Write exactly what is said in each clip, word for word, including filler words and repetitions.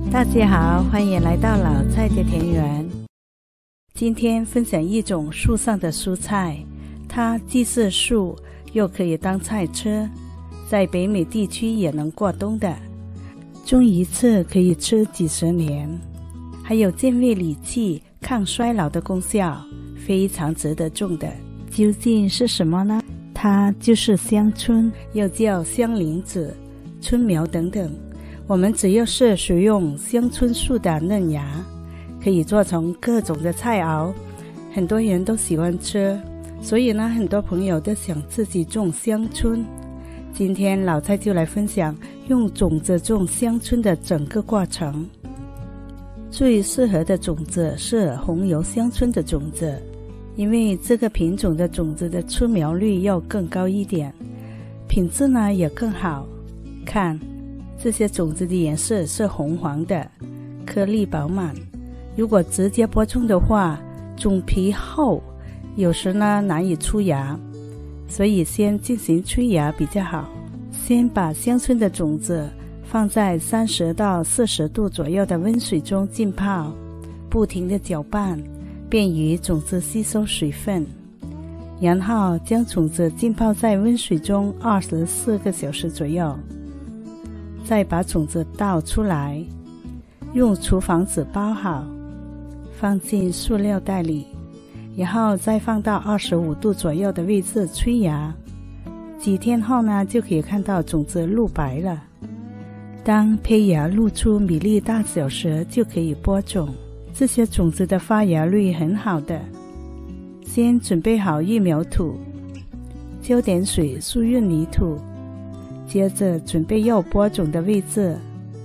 大家好，欢迎来到老蔡的田园。今天分享一种树上的蔬菜，它既是树又可以当菜吃，在北美地区也能过冬的，种一次可以吃几十年，还有健胃理气、抗衰老的功效，非常值得种的。究竟是什么呢？它就是香椿，又叫香菱子、椿苗等等。我们只要是食用香椿树的嫩芽，可以做成各种的菜肴，很多人都喜欢吃，所以呢，很多朋友都想自己种香椿。今天老蔡就来分享用种子种香椿的整个过程。最适合的种子是红油香椿的种子，因为这个品种的种子的出苗率要更高一点，品质呢也更好。看这些种子的颜色是红黄的，颗粒饱满。如果直接播种的话，种皮厚，有时呢难以出芽，所以先进行催芽比较好。先把香椿的种子放在三十到四十度左右的温水中浸泡，不停地搅拌，便于种子吸收水分。然后将种子浸泡在温水中二十四个小时左右。再把种子倒出来，用厨房纸包好，放进塑料袋里，然后再放到二十五度左右的位置催芽。几天后呢，就可以看到种子露白了。当胚芽露出米粒大小时，就可以播种。这些种子的发芽率很好的。先准备好育苗土，浇点水疏润泥土，接着准备要播种的位置，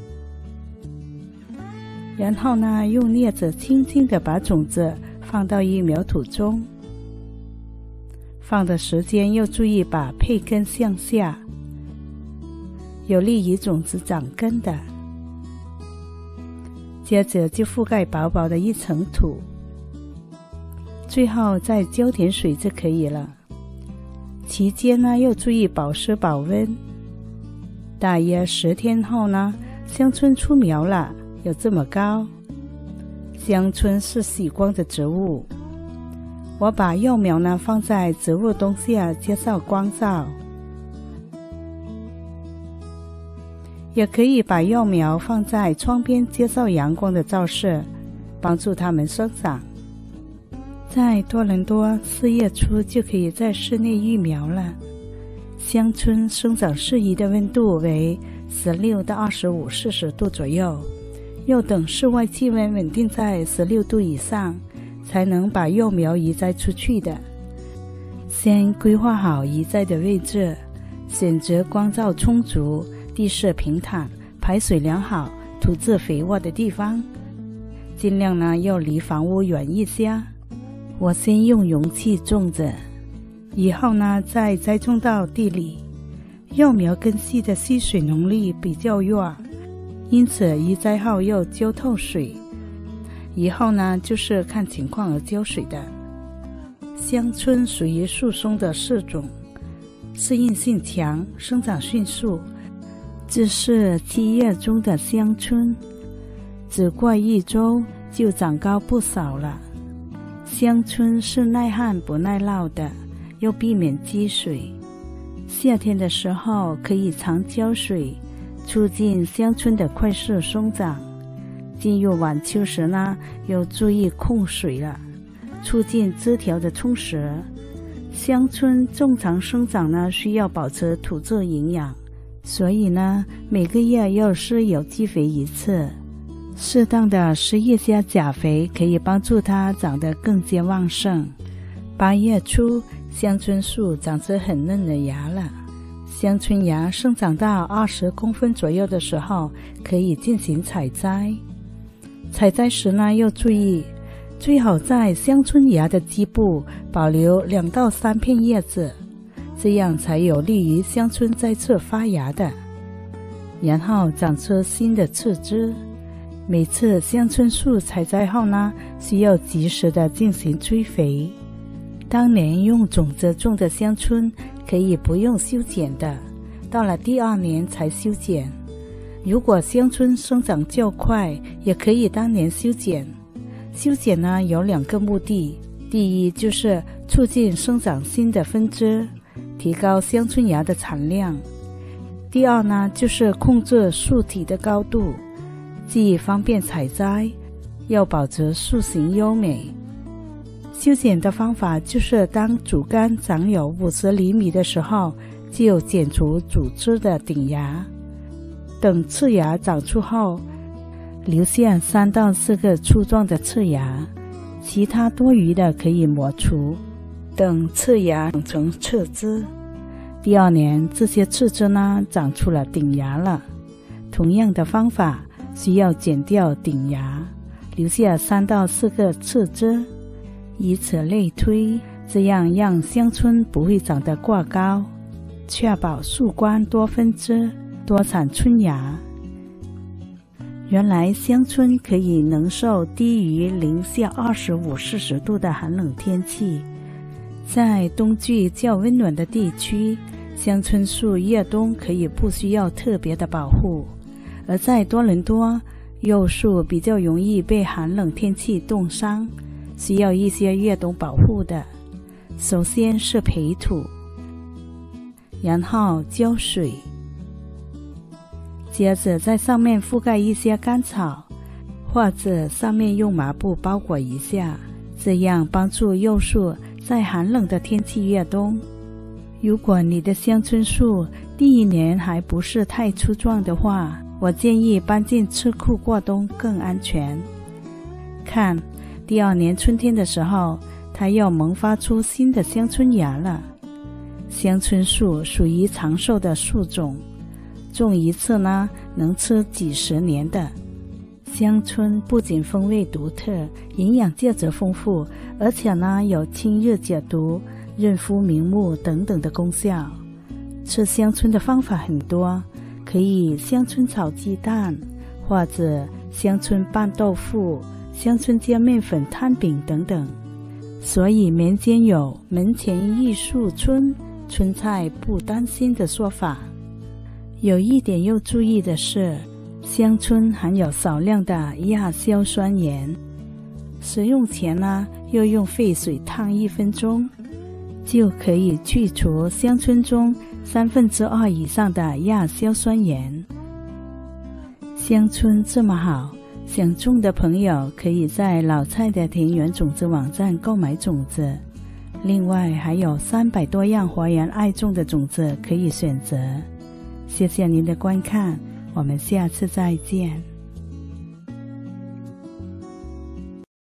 然后呢，用镊子轻轻地把种子放到育苗土中。放的时间要注意把胚根向下，有利于种子长根的。接着就覆盖薄薄的一层土，最后再浇点水就可以了。期间呢，要注意保湿保温。大约十天后呢，香椿出苗了，有这么高。香椿是喜光的植物，我把幼苗呢放在植物冬下接受光照，也可以把幼苗放在窗边接受阳光的照射，帮助它们生长。在多伦多四月初就可以在室内育苗了。香椿生长适宜的温度为十六到二十五摄氏度左右，要等室外气温稳定在十六度以上，才能把幼苗移栽出去的。先规划好移栽的位置，选择光照充足、地势平坦、排水良好、土质肥沃的地方，尽量呢要离房屋远一些。我先用容器种着，以后呢再栽种到地里。幼苗根系的吸水能力比较弱，因此移栽后要浇透水，以后呢就是看情况而浇水的。香椿属于树松的四种，适应性强，生长迅速。这是七月中的香椿，只过一周就长高不少了。香椿是耐旱不耐涝的，要避免积水。夏天的时候可以常浇水，促进香椿的快速生长。进入晚秋时呢，要注意控水了，促进枝条的充实。香椿正常生长呢，需要保持土质营养，所以呢，每个月要施有机肥一次。适当的施一些钾肥，可以帮助它长得更加旺盛。八月初，香椿树长着很嫩的芽了。香椿芽生长到二十公分左右的时候，可以进行采摘。采摘时呢，要注意，最好在香椿芽的基部保留两到三片叶子，这样才有利于香椿再次发芽的，然后长出新的刺枝。每次香椿树采摘后呢，需要及时的进行追肥。当年用种子种的香椿可以不用修剪的，到了第二年才修剪。 如果香椿生长较快，也可以当年修剪。修剪呢有两个目的，第一就是促进生长新的分支，提高香椿芽的产量；第二呢就是控制树体的高度，既方便采摘，又保持树形优美。修剪的方法就是当主干长有五十厘米的时候，就剪除主枝的顶芽，等次芽长出后，留下三到四个粗壮的次芽，其他多余的可以抹除，等次芽长成次枝。第二年，这些次枝呢长出了顶芽了，同样的方法需要剪掉顶芽，留下三到四个次枝，以此类推，这样让香椿不会长得过高，确保树冠多分枝，多产春芽。原来香椿可以能受低于零下二十五摄氏度的寒冷天气，在冬季较温暖的地区，香椿树越冬可以不需要特别的保护，而在多伦多，幼树比较容易被寒冷天气冻伤，需要一些越冬保护的。首先是培土，然后浇水，接着在上面覆盖一些干草，或者上面用麻布包裹一下，这样帮助幼树在寒冷的天气越冬。如果你的香椿树第一年还不是太粗壮的话，我建议搬进车库过冬更安全。看，第二年春天的时候，它又萌发出新的香椿芽了。香椿树属于长寿的树种，种一次呢能吃几十年的。香椿不仅风味独特，营养价值丰富，而且呢有清热解毒、润肤明目等等的功效。吃香椿的方法很多，可以香椿炒鸡蛋，或者香椿拌豆腐、香椿加面粉摊饼等等。所以民间有门前一树椿，春菜不担心的说法。有一点要注意的是，香椿含有少量的亚硝酸盐，食用前呢要用沸水烫一分钟，就可以去除香椿中三分之二以上的亚硝酸盐。香椿这么好，想种的朋友可以在老蔡的田园种子网站购买种子，另外还有三百多样活源爱种的种子可以选择。谢谢您的观看，我们下次再见。